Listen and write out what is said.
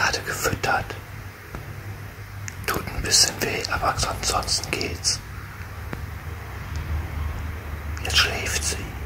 gerade gefüttert. Tut ein bisschen weh, aber ansonsten geht's. Jetzt schläft sie.